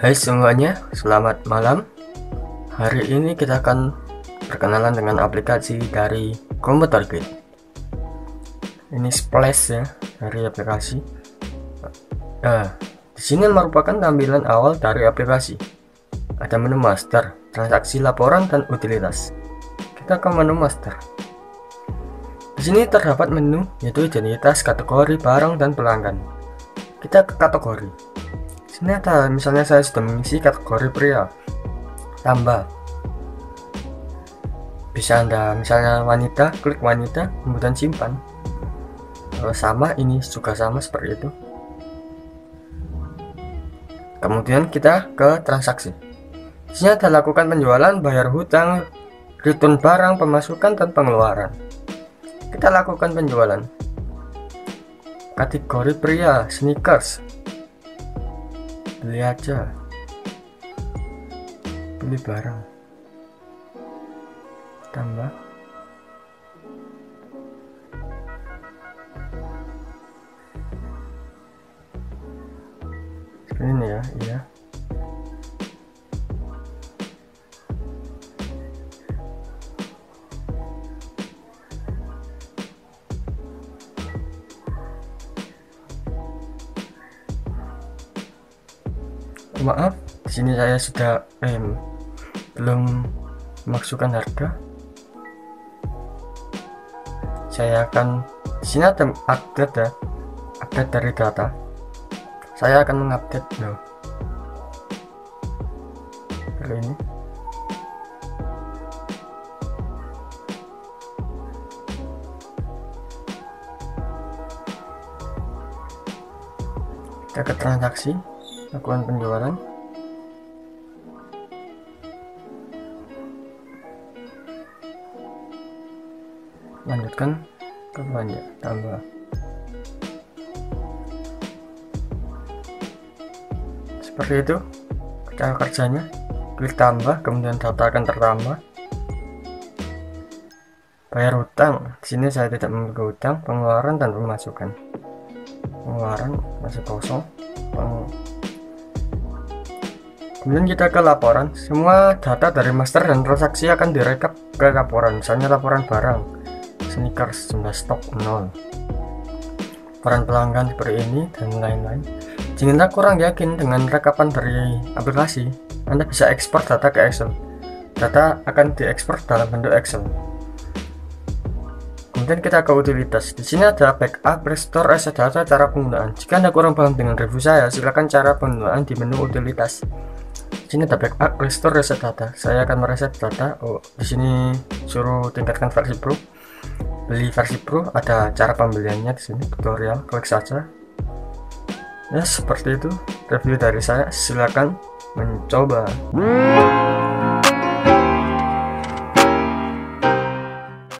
Hai semuanya, selamat malam. Hari ini kita akan berkenalan dengan aplikasi dari Komputer Kit. Ini splash ya dari aplikasi. Di sini merupakan tampilan awal dari aplikasi. Ada menu master, transaksi, laporan, dan utilitas. Kita ke menu master. Di sini terdapat menu yaitu identitas, kategori, barang, dan pelanggan. Kita ke kategori. Sini ada, misalnya saya sudah mengisi kategori pria, tambah. Bisa Anda misalnya wanita, klik wanita, kemudian simpan. Sama, ini juga sama seperti itu. Kemudian kita ke transaksi. Di sini ada lakukan penjualan, bayar hutang, return barang, pemasukan, dan pengeluaran. Kita lakukan penjualan. Kategori pria, sneakers. Beli aja, beli barang, tambah. Ini ya, iya. Maaf, di sini saya sudah belum memasukkan harga. Saya akan, di sini ada update ya, update dari data. Saya akan mengupdate kali ini. Kita ke transaksi, lakukan penjualan. Lanjutkan ke belanja, tambah. Seperti itu cara kerjanya. Klik tambah, kemudian data akan tertambah. Bayar hutang, di sini saya tidak memiliki hutang. Pengeluaran dan pemasukan. Pengeluaran masih kosong. Kemudian kita ke laporan. Semua data dari master dan transaksi akan direkap ke laporan. Misalnya laporan barang, sneakers, jumlah stok 0, laporan pelanggan seperti ini, dan lain-lain. Jika Anda kurang yakin dengan rekapan dari aplikasi, Anda bisa ekspor data ke Excel. Data akan diekspor dalam bentuk Excel. Kemudian kita ke utilitas. Di sini ada backup, restore, reset data, cara penggunaan. Jika Anda kurang paham dengan review saya, silakan cara penggunaan di menu utilitas. Di sini ada backup, restore, reset data. Saya akan mereset data. Di sini suruh tingkatkan versi Pro. Beli versi Pro, ada cara pembeliannya di sini, tutorial, klik saja. Ya, seperti itu review dari saya. Silakan mencoba.